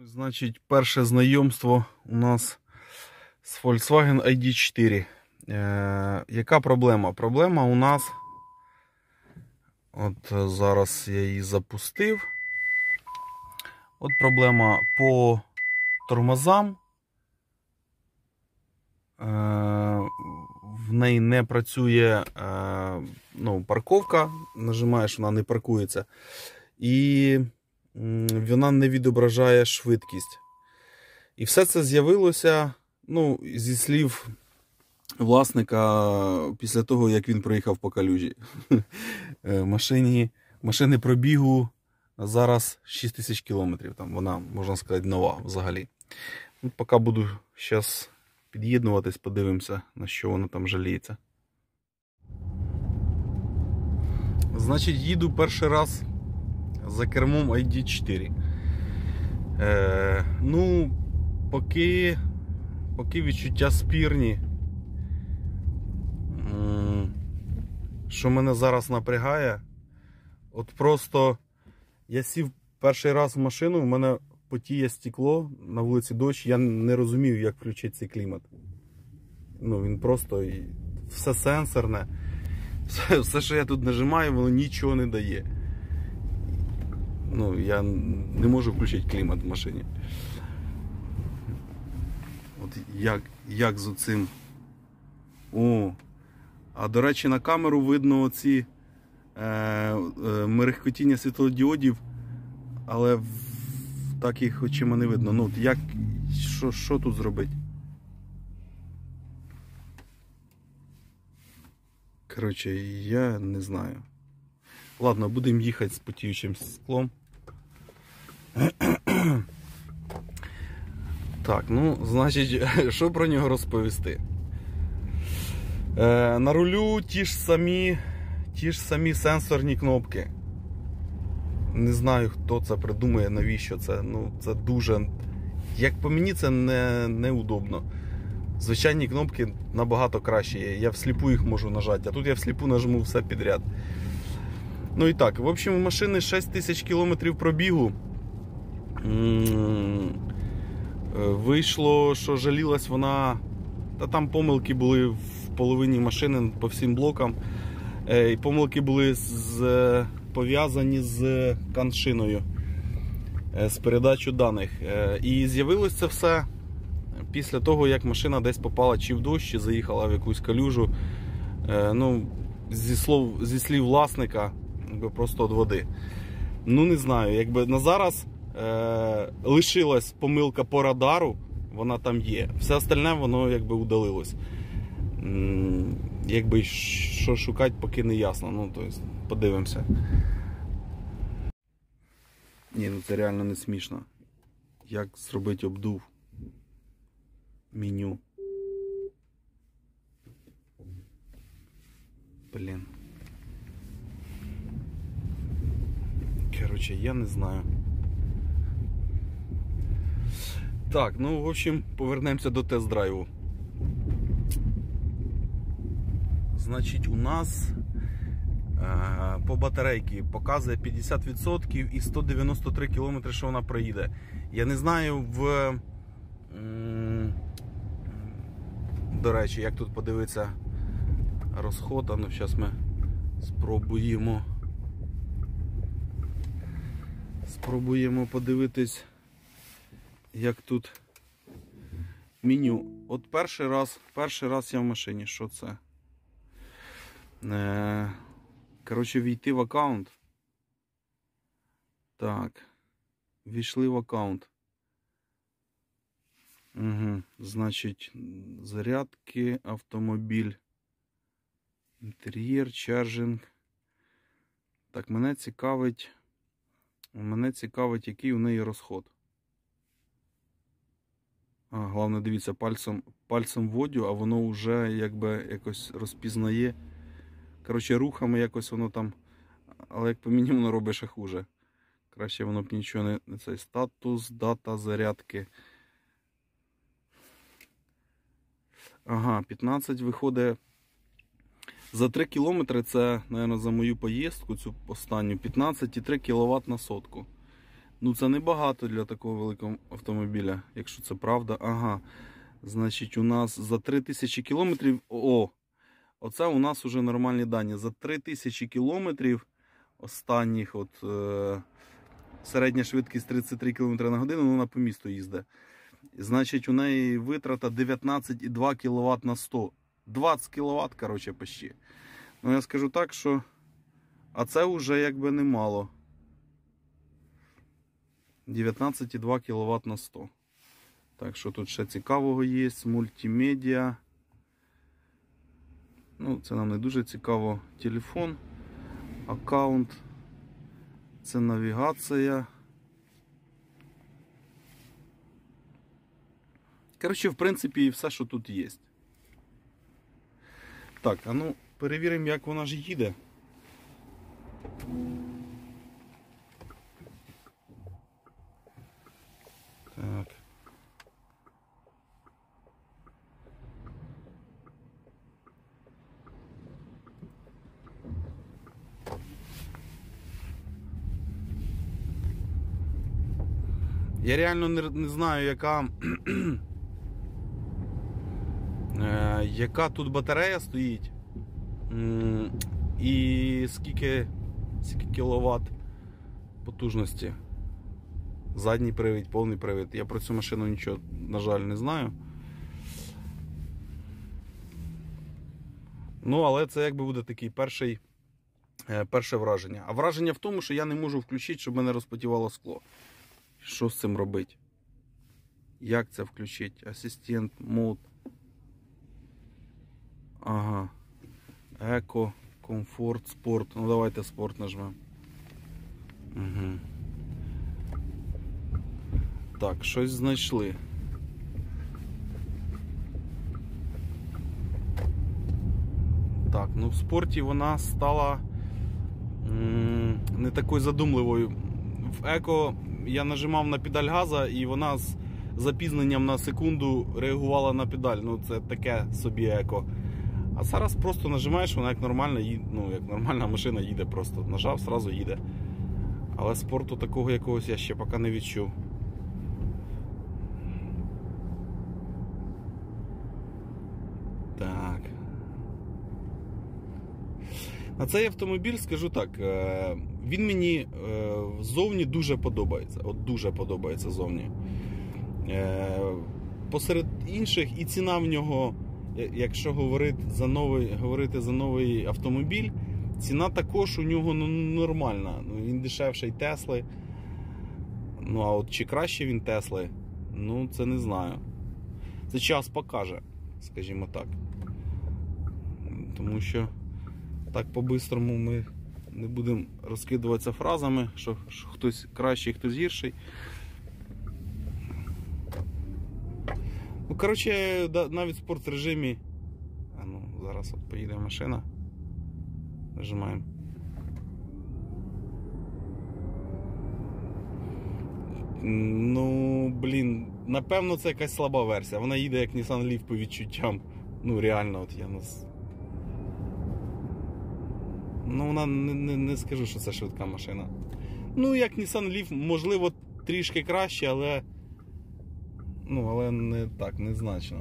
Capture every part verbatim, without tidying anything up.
Значить, перше знайомство у нас з Volkswagen ай ді чотири. Е, яка проблема? Проблема у нас, от зараз я її запустив. От проблема по тормозам. Е, в неї не працює е, ну, парковка, нажимаєш, вона не паркується. І вона не відображає швидкість. І все це з'явилося, ну, зі слів власника після того, як він проїхав по калюжі. Машині, машини пробігу зараз шість тисяч кілометрів. Там вона, можна сказати, нова взагалі. Ну, поки буду зараз під'єднуватись, подивимося, на що вона там жаліється. Значить, їду перший раз за кермом ай ді чотири. Е, ну, поки, поки відчуття спірні. Що мене зараз напрягає, от просто я сів перший раз в машину, в мене потіє стекло, на вулиці дощ, я не розумів, як включити цей клімат. Ну, він просто, все сенсорне, все, все, що я тут нажимаю, воно нічого не дає. Ну, я не можу включити клімат в машині. От як, як з оцим. О, а до речі, на камеру видно оці е, е, мерехкотіння світлодіодів, але в, так їх очима не видно. Ну, от як, що, що тут зробити? Коротше, я не знаю. Ладно, будемо їхати з потіючим склом. Так, ну, значить, що про нього розповісти? Е, на рулю ті ж самі, ті ж самі сенсорні кнопки. Не знаю, хто це придумає, навіщо це. Ну, це дуже, як по мені, це не, неудобно. Звичайні кнопки набагато кращі. Я всліпу їх можу нажати, а тут я всліпу нажму все підряд. Ну і так, в общем, у машини шість тисяч кілометрів пробігу. Вийшло, що жалілась вона, та там помилки були в половині машини по всім блокам. І помилки були з, пов'язані з каншиною, з передачою даних. І з'явилось це все після того, як машина десь попала чи в дощ, чи заїхала в якусь калюжу. Ну, зі слов, зі слів власника, просто від води. Ну, не знаю, якби на зараз е, лишилась помилка по радару, вона там є. Все остальне, воно якби удалилось. М, якби що шукати, поки не ясно. Ну, то есть, подивимося. Ні, ну це реально не смішно. Як зробити обдув меню. Блін. Короче, я не знаю. Так, ну, в общем, повернемося до тест-драйву. Значить, у нас е, по батарейці показує п'ятдесят відсотків і сто дев'яносто три кілометри, що вона проїде. Я не знаю, в... М, до речі, як тут подивитися розход. А ну, зараз ми спробуємо. Спробуємо подивитись, як тут меню. От перший раз, перший раз я в машині. Що це? Е, коротше, війти в аккаунт. Так. Війшли в аккаунт. Угу. Значить, зарядки, автомобіль, інтер'єр, чаржинг. Так, мене цікавить... Мене цікавить, який у неї розход. А, головне, дивіться, пальцем, пальцем вводю, а воно вже якби якось розпізнає. Коротше, рухами якось воно там, але як по мені воно робить ще хуже. Краще воно б нічого не, не цей статус, дата зарядки. Ага, п'ятнадцять виходить. За три кілометри, це, мабуть, за мою поїздку, цю останню, п'ятнадцять і три кіловат на сотку. Ну це небагато для такого великого автомобіля, якщо це правда. Ага. Значить, у нас за три тисячі кілометрів. О! Оце у нас вже нормальні дані. За три тисячі кілометрів останніх, от, е, середня швидкість тридцять три кілометри на годину, вона по місту їздить. Значить, у неї витрата дев'ятнадцять і два кіловат на сто. двадцять кіловат, коротше, почти. Ну, я скажу так, що... А це вже якби немало. дев'ятнадцять і два кіловат на сто. Так що тут ще цікавого є. Мультимедіа. Ну, це нам не дуже цікаво. Телефон. Аккаунт. Це навігація. Коротше, в принципі, все, що тут є. Так, а ну, перевіримо, як вона ж їде. Так. Я реально не, не знаю, яка е, яка тут батарея стоїть і скільки, скільки кіловат потужності. Задній привід, повний привід. Я про цю машину нічого, на жаль, не знаю. Ну, але це якби буде такий перший, е, перше враження. А враження в тому, що я не можу включити, щоб мене розпотівало скло. Що з цим робити? Як це включити? Асистент, мод. Ага. Еко, комфорт, спорт. Ну давайте спорт нажмемо. Угу. Так, щось знайшли. Так, ну в спорті вона стала м- не такою задумливою. В еко я нажимав на педаль газа і вона з запізненням на секунду реагувала на педаль. Ну це таке собі еко. А зараз просто нажимаєш, вона як нормальна, ну, як нормальна машина їде просто. Нажав, зразу їде. Але спорту такого якогось я ще поки не відчув. Так. А цей автомобіль, скажу так, він мені ззовні дуже подобається. От дуже подобається ззовні. Посеред інших і ціна в нього, якщо говорити за новий, говорити за новий автомобіль, ціна також у нього ну, нормальна. Ну, він дешевший Тесли. Ну а от чи краще він Тесли, ну це не знаю. Це час покаже, скажімо так. Тому що так по-бистрому ми не будемо розкидуватися фразами, що, що хтось кращий, хтось гірший. Ну, коротше, навіть в спорт режимі. А ну, зараз от поїде машина. Нажимаємо. Ну, блін, напевно це якась слаба версія. Вона їде як Nissan Leaf по відчуттям. Ну, реально, от я нас... Ну, вона не, не, не скажу, що це швидка машина. Ну, як Nissan Leaf, можливо, трішки краще, але... Ну, але не так, незначно.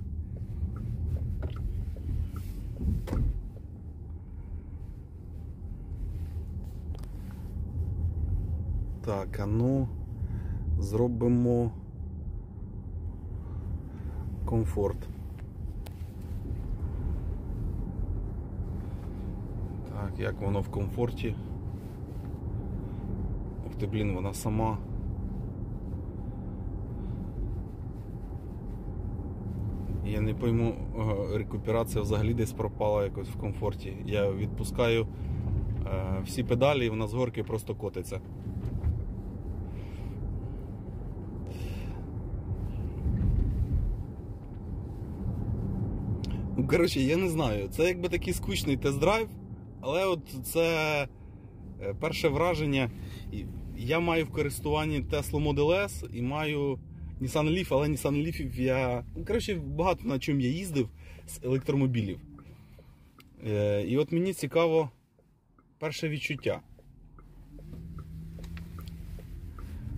Так, а ну, зробимо комфорт. Так, як воно в комфорті? Ух ти, блін, вона сама. Я не пойму, рекуперація взагалі десь пропала якось в комфорті. Я відпускаю е, всі педалі і вона з горки просто котиться. Ну, коротше, я не знаю. Це якби такий скучний тест-драйв, але от це перше враження. Я маю в користуванні Tesla Model S і маю Nissan Leaf, але Nissan Leaf я... Коротше, багато на чому я їздив з електромобілів. І от мені цікаво перше відчуття.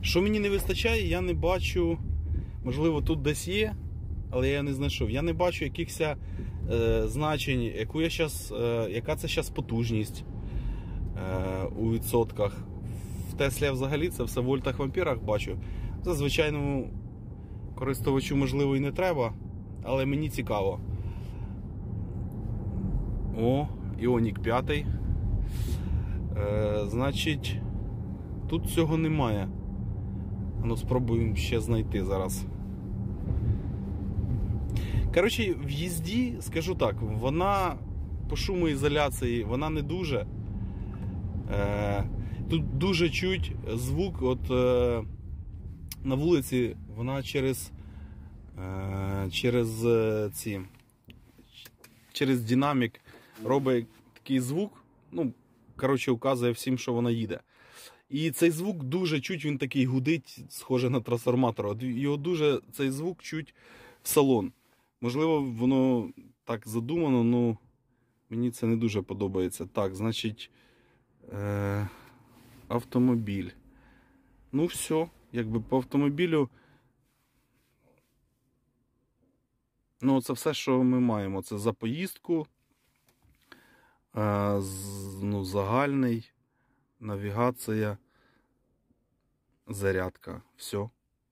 Що мені не вистачає, я не бачу, можливо тут десь є, але я не знайшов. Я не бачу якихось е, значень, яку я щас, е, яка це зараз потужність е, у відсотках. В Теслі я взагалі це все в вольтах, в амперах бачу. Це звичайному користувачу можливо і не треба, але мені цікаво. О, Іонік п'ять. Е, значить, тут цього немає. Ну, спробуємо ще знайти зараз. Коротше, в їзді, скажу так, вона по шумоізоляції, вона не дуже. Е, тут дуже чуть звук, от е, на вулиці вона через, е, через е, ці, через динамік робить такий звук, ну, коротше, указує всім, що вона їде. І цей звук дуже чуть, він такий гудить, схоже на трансформатор. Його дуже, цей звук чуть в салон. Можливо, воно так задумано, ну мені це не дуже подобається. Так, значить, е- автомобіль. Ну все, якби по автомобілю. Ну, це все, що ми маємо. Це за поїздку, е- з, ну, загальний, навігація, зарядка. Все.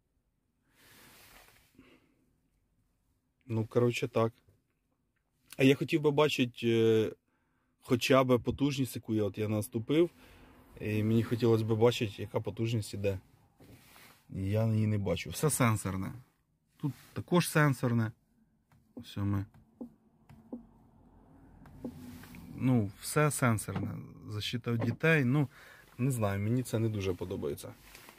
Ну, коротше, так. А я хотів би бачити е, хоча б потужність, яку я, от я наступив. І мені хотілося б бачити, яка потужність іде. Я її не бачу. Все сенсорне. Тут також сенсорне. Все ми. Ну, все сенсорне. Защита від дітей. Ну, не знаю, мені це не дуже подобається.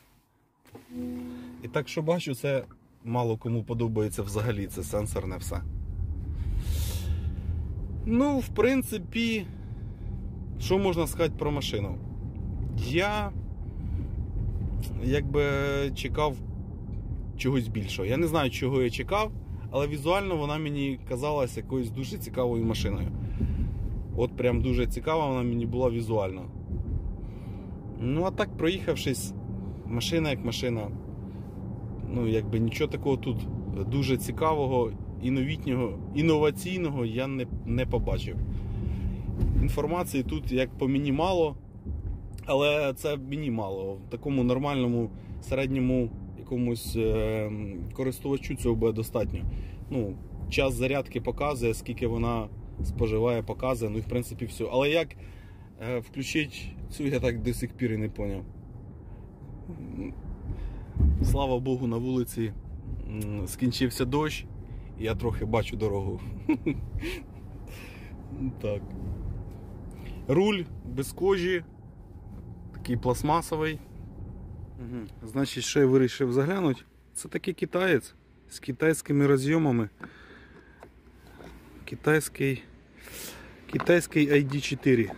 І так, що бачу, це мало кому подобається взагалі, це сенсорне все. Ну, в принципі, що можна сказати про машину? Я якби чекав чогось більшого. Я не знаю, чого я чекав, але візуально вона мені казалась якоюсь дуже цікавою машиною. От прям дуже цікава вона мені була візуально. Ну, а так, проїхавшись, машина як машина. Ну, якби нічого такого тут дуже цікавого і новітнього, інноваційного я не, не побачив. Інформації тут як по мені мало, але це мені мало. В такому нормальному, середньому якомусь е, користувачу цього буде достатньо. Ну, час зарядки показує, скільки вона споживає, показує, ну і в принципі все. Але як е, включити цю, я так до сих пір і не зрозумів. Слава Богу, на вулиці скінчився дощ, і я трохи бачу дорогу. Так. Руль без кожі, такий пластмасовий. Угу. Значить, що я вирішив заглянути, це такий китаєць з китайськими розйомами. Китайський, китайський ай ді чотири.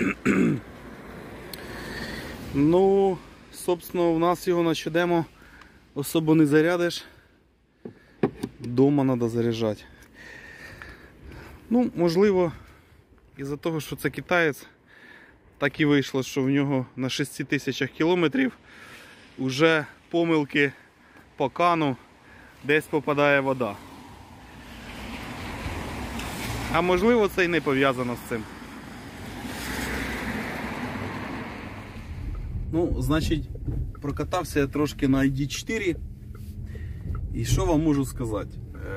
Ну, собственно, у нас його на щодемо особо не зарядиш. Дома треба заряджати. Ну, можливо, із-за того, що це китаєць, так і вийшло, що в нього на шести тисячах кілометрів вже помилки по кану, десь попадає вода. А можливо, це і не пов'язано з цим. Ну, значить, прокатався я трошки на ай ді чотири. І що вам можу сказати?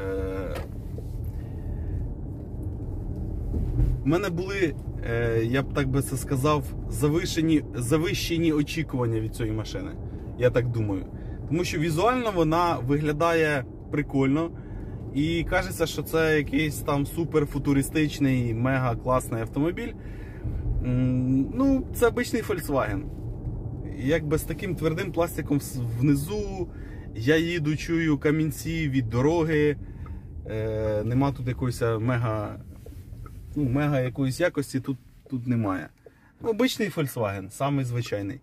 У мене були, я б так би це сказав, завищені, завищені очікування від цієї машини. Я так думаю. Тому що візуально вона виглядає прикольно. І кажеться, що це якийсь там супер футуристичний, мега класний автомобіль. Ну, це обичний Volkswagen. Якби з таким твердим пластиком внизу. Я їду, чую камінці від дороги. Е, нема тут якоїсь мега, ну, мега якоїсь якості тут, тут немає. Обичний Volkswagen, самий звичайний.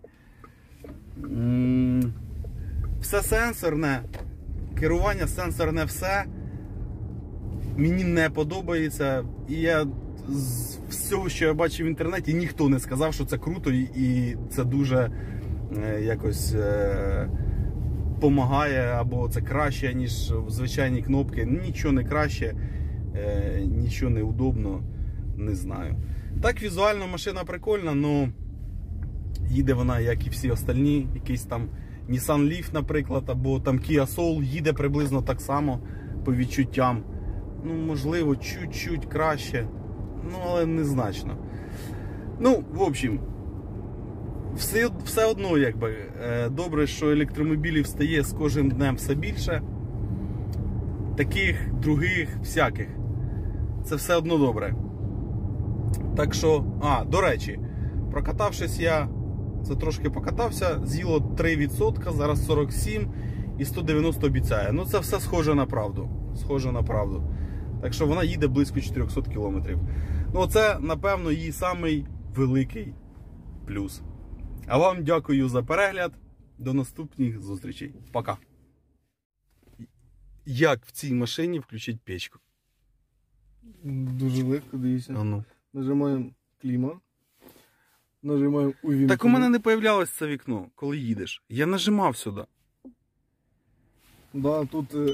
М-м, все сенсорне, керування сенсорне все. Мені не подобається. І я з всього, що я бачив в інтернеті, ніхто не сказав, що це круто і це дуже е, якось е, помагає, або це краще, ніж звичайні кнопки. Нічого не краще, е, нічого не удобно, не знаю. Так, візуально машина прикольна, але їде вона, як і всі остальні, якийсь там Nissan Leaf, наприклад, або там Kia Soul, їде приблизно так само по відчуттям. Ну, можливо, чуть-чуть краще, ну, але незначно. Ну, в общем, все, все одно, якби, добре, що електромобілів стає з кожним днем все більше. Таких, других, всяких. Це все одно добре. Так що, а, до речі, прокатавшись я, це трошки покатався, з'їло три відсотки, зараз сорок сім і сто дев'яносто обіцяє. Ну, це все схоже на правду. Схоже на правду. Так що вона їде близько чотириста кілометрів. Ну, це, напевно, її самий великий плюс. А вам дякую за перегляд. До наступних зустрічей. Пока. Як в цій машині включити печку? Дуже легко, дивіться. А ну. Нажимаємо кліма. Нажимаємо увімкнення. Так у мене не появлялось це вікно, коли їдеш. Я нажимав сюди. Да, тут... Е...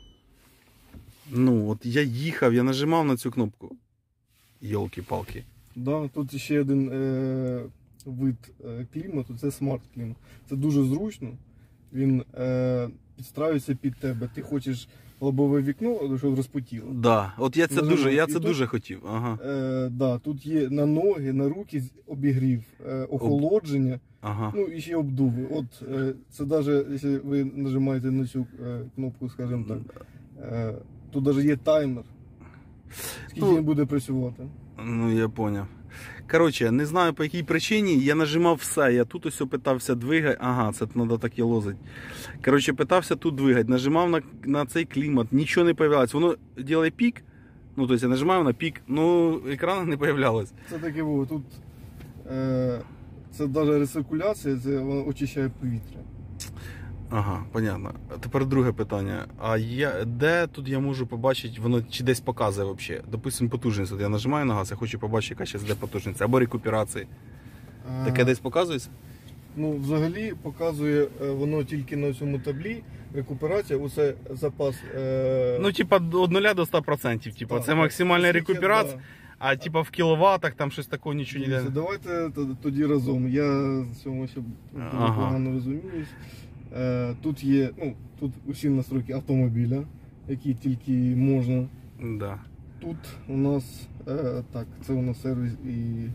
Ну, от я їхав, я нажимав на цю кнопку. Йолки-палки. Да, тут ще один е... вид е... клімату, це смарт-клімат. Це дуже зручно. Він е... підстраюється під тебе. Ти хочеш лобове вікно, щоб розпотіло. Да, от я це Нажимав. дуже, я І це тут, дуже хотів. Ага. Е... Да, тут є на ноги, на руки обігрів, е... охолодження. Ага. Ну і ще обдуви. От е, це навіть, якщо ви нажимаєте на цю е, кнопку, скажімо так, е, тут навіть є таймер, скільки Ну, він буде працювати. Ну, я поняв. Коротше, не знаю по якій причині, я нажимав все. Я тут ось питався двигати. Ага, це треба так і лозить. Коротше, питався тут двигати. Нажимав на, на цей клімат, нічого не появлялось. Воно робить пік. Ну, тобто я нажимаю на пік, ну, екрану не появлялось. Це таке було. Тут е, це навіть рециркуляція, це воно очищає повітря. Ага, понятно. А тепер друге питання. А я, де тут я можу побачити, воно чи десь показує взагалі? Допустимо, потужність. От я нажимаю на газ, я хочу побачити, яка зараз де потужність. Або рекуперації. Е, Таке десь показується? Ну, взагалі показує е, воно тільки на цьому таблі. Рекуперація, оце запас. Е... Ну, типа, від нуля до ста відсотків. Типа, Так, це так. максимальна Скільки, рекуперація. да. А типа в кіловатах там щось такого нічого Дивіться, ніде. давайте тоді разом. Я в цьому ще Ага. погано розуміюсь. Е, Тут є, ну, тут усі настройки автомобіля, які тільки можна. Да. Тут у нас, е, так, це у нас сервіс і...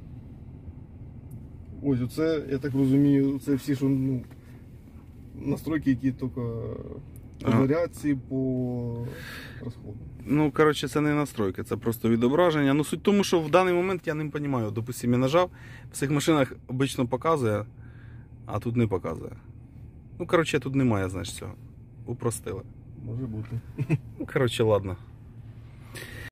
Ось, оце, я так розумію, це всі, що, ну, настройки, які тільки по Ага. зарядці, по розходу. Ну, коротше, це не настройки, це просто відображення. Ну, суть в тому, що в даний момент я не розумію. Допустим, я нажав, в цих машинах обично показує, а тут не показує. Ну, коротше, тут немає, знаєш, цього. Упростили. Може бути. Ну, коротше, ладно.